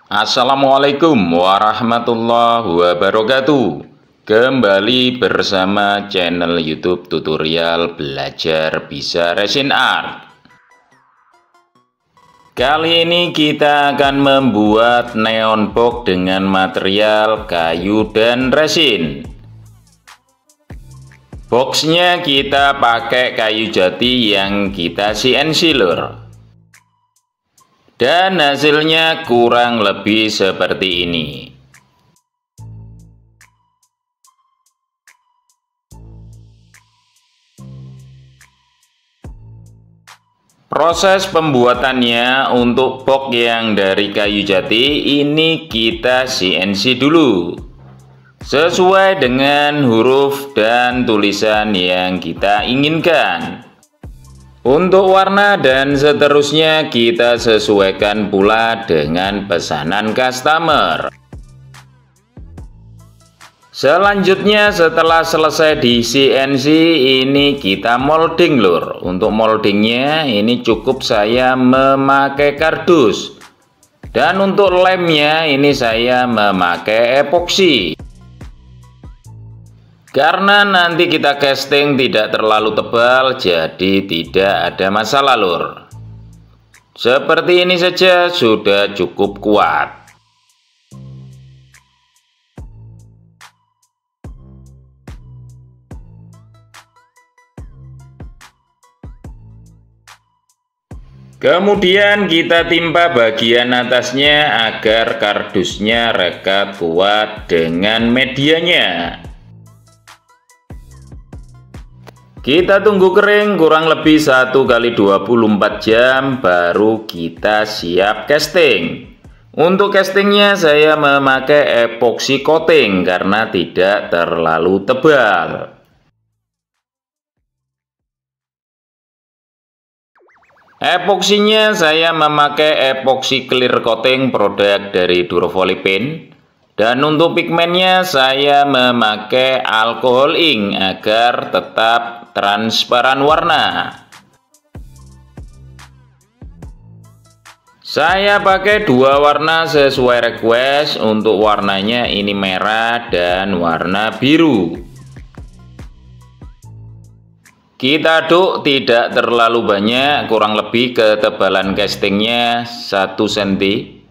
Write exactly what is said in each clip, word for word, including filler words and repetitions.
Assalamualaikum warahmatullahi wabarakatuh. Kembali bersama channel YouTube tutorial belajar bisa resin art. Kali ini kita akan membuat neon box dengan material kayu dan resin. Boxnya kita pakai kayu jati yang kita C N C lur. Dan hasilnya kurang lebih seperti ini. Proses pembuatannya untuk box yang dari kayu jati ini kita C N C dulu, sesuai dengan huruf dan tulisan yang kita inginkan. Untuk warna dan seterusnya kita sesuaikan pula dengan pesanan customer. Selanjutnya setelah selesai di C N C ini kita molding lur. Untuk moldingnya ini cukup saya memakai kardus. Dan untuk lemnya ini saya memakai epoksi. Karena nanti kita casting tidak terlalu tebal, jadi tidak ada masalah lur. Seperti ini saja sudah cukup kuat. Kemudian kita timpa bagian atasnya agar kardusnya rekat kuat dengan medianya. Kita tunggu kering kurang lebih satu kali dua puluh empat jam baru kita siap casting. Untuk castingnya saya memakai epoxy coating karena tidak terlalu tebal. Epoksinya saya memakai epoxy clear coating produk dari Durofoil Paint. Dan untuk pigmennya saya memakai alkohol ink agar tetap transparan warna. Saya pakai dua warna sesuai request. Untuk warnanya ini merah dan warna biru. Kita aduk tidak terlalu banyak, kurang lebih ketebalan castingnya satu sentimeter.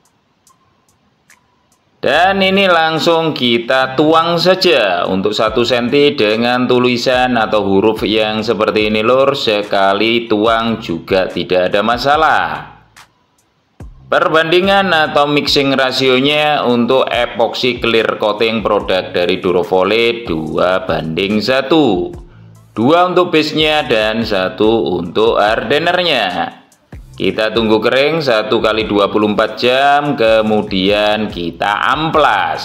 Dan ini langsung kita tuang saja untuk satu sentimeter dengan tulisan atau huruf yang seperti ini lur. Sekali tuang juga tidak ada masalah. Perbandingan atau mixing rasionya untuk epoxy clear coating produk dari Durofoil dua banding satu. dua untuk base-nya dan satu untuk hardenernya. Kita tunggu kering satu kali dua puluh empat jam, kemudian kita amplas.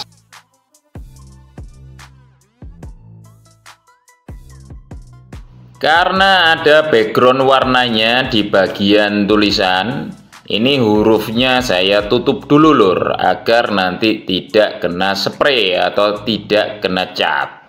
Karena ada background warnanya di bagian tulisan, ini hurufnya saya tutup dulu lur, agar nanti tidak kena spray atau tidak kena cat.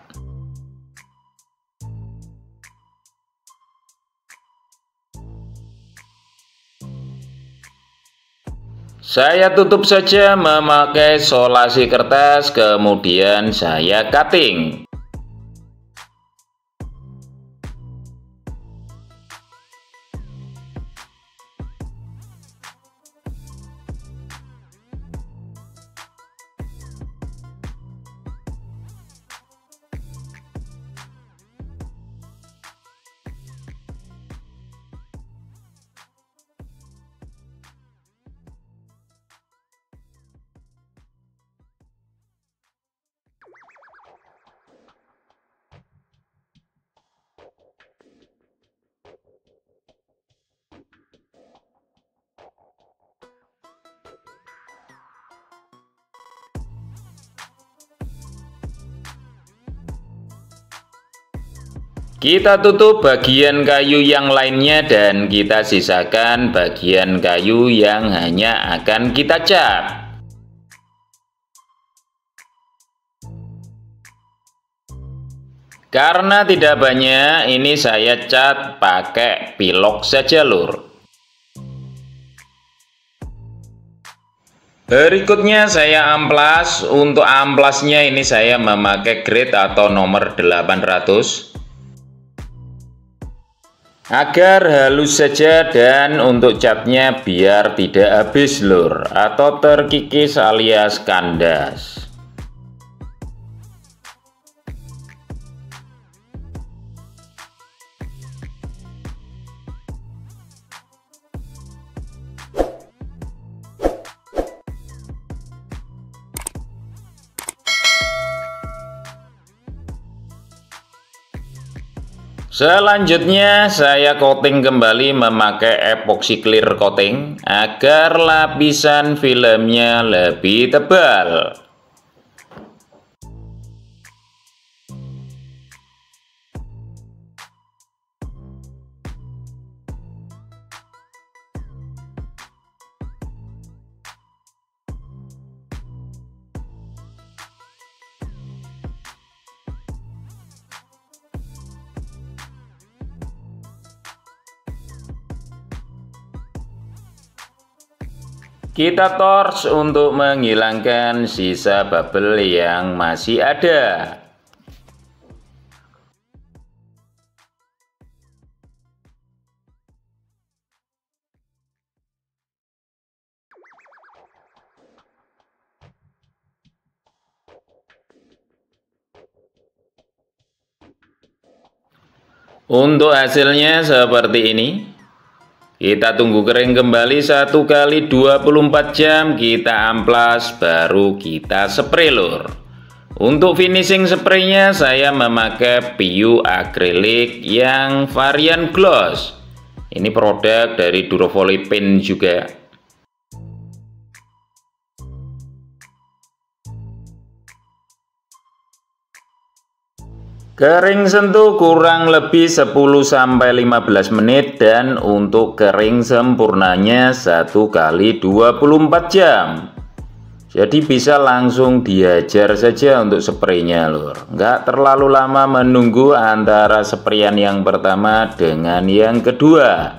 Saya tutup saja memakai solasi kertas, kemudian saya cutting. Kita tutup bagian kayu yang lainnya dan kita sisakan bagian kayu yang hanya akan kita cat. Karena tidak banyak, ini saya cat pakai pilok saja lur. Berikutnya saya amplas. Untuk amplasnya ini saya memakai grade atau nomor delapan ratus agar halus saja, dan untuk catnya biar tidak habis lur atau terkikis alias kandas. Selanjutnya saya coating kembali memakai epoxy clear coating agar lapisan filmnya lebih tebal. Kita torch untuk menghilangkan sisa bubble yang masih ada. Untuk hasilnya seperti ini. Kita tunggu kering kembali satu kali dua puluh empat jam, kita amplas, baru kita spray lur. Untuk finishing spraynya saya memakai P U akrilik yang varian gloss. Ini produk dari Durofoil Paint juga. Kering sentuh kurang lebih sepuluh sampai lima belas menit, dan untuk kering sempurnanya satu kali dua puluh empat jam. Jadi bisa langsung dihajar saja untuk spraynya lur. Nggak terlalu lama menunggu antara sprayan yang pertama dengan yang kedua.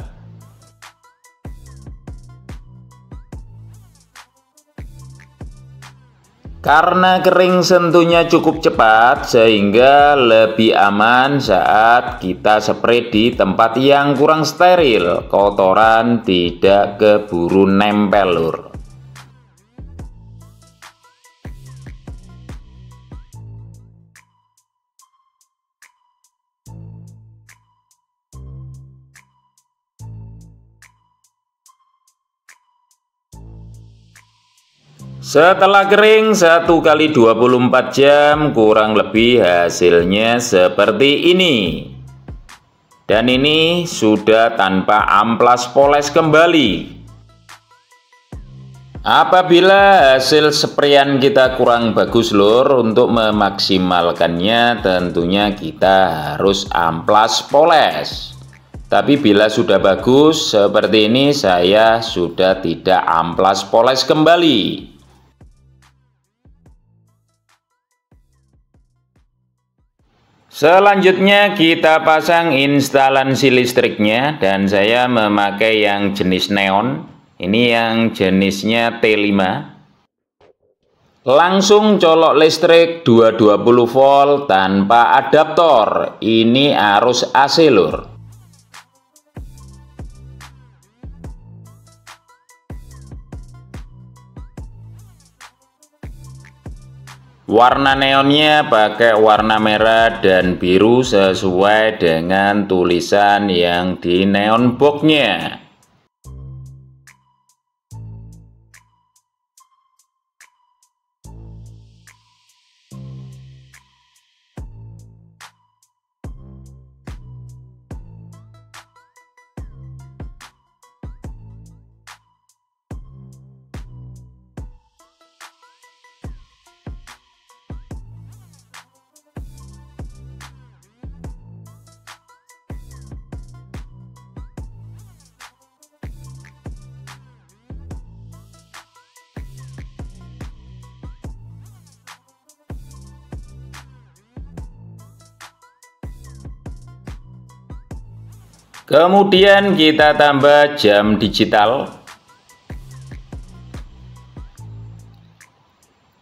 Karena kering sentuhnya cukup cepat sehingga lebih aman saat kita spray di tempat yang kurang steril, kotoran tidak keburu nempel lur. Setelah kering satu kali dua puluh empat jam, kurang lebih hasilnya seperti ini. Dan ini sudah tanpa amplas poles kembali. Apabila hasil sprayan kita kurang bagus lur, untuk memaksimalkannya tentunya kita harus amplas poles. Tapi bila sudah bagus seperti ini, saya sudah tidak amplas poles kembali. Selanjutnya kita pasang instalasi listriknya, dan saya memakai yang jenis neon. Ini yang jenisnya T lima. Langsung colok listrik dua ratus dua puluh volt tanpa adaptor. Ini arus A C lur. Warna neonnya pakai warna merah dan biru sesuai dengan tulisan yang di neon boxnya. Kemudian kita tambah jam digital.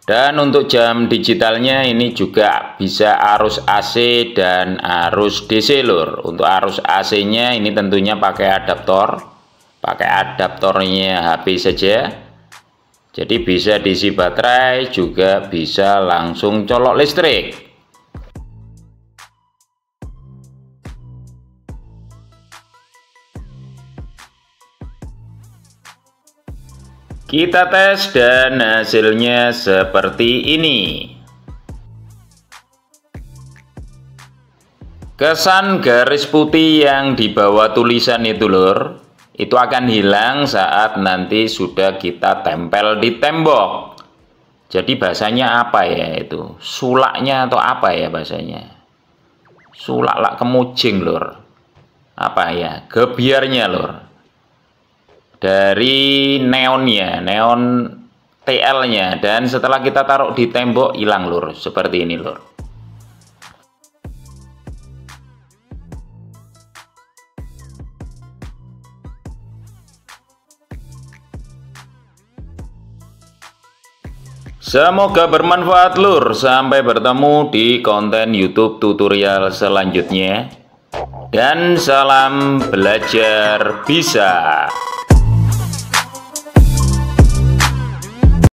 Dan untuk jam digitalnya ini juga bisa arus A C dan arus D C lur. Untuk arus A C-nya ini tentunya pakai adaptor, pakai adaptornya H P saja. Jadi bisa diisi baterai, juga bisa langsung colok listrik. Kita tes dan hasilnya seperti ini. Kesan garis putih yang di bawah tulisan itu lur, itu akan hilang saat nanti sudah kita tempel di tembok. Jadi bahasanya apa ya itu? Sulaknya atau apa ya bahasanya? Sulak lak kemujing lur. Apa ya? Gebiarnya lur. Dari neonnya, neon T L-nya, dan setelah kita taruh di tembok hilang lur, seperti ini lur. Semoga bermanfaat lur. Sampai bertemu di konten YouTube tutorial selanjutnya, dan salam belajar bisa.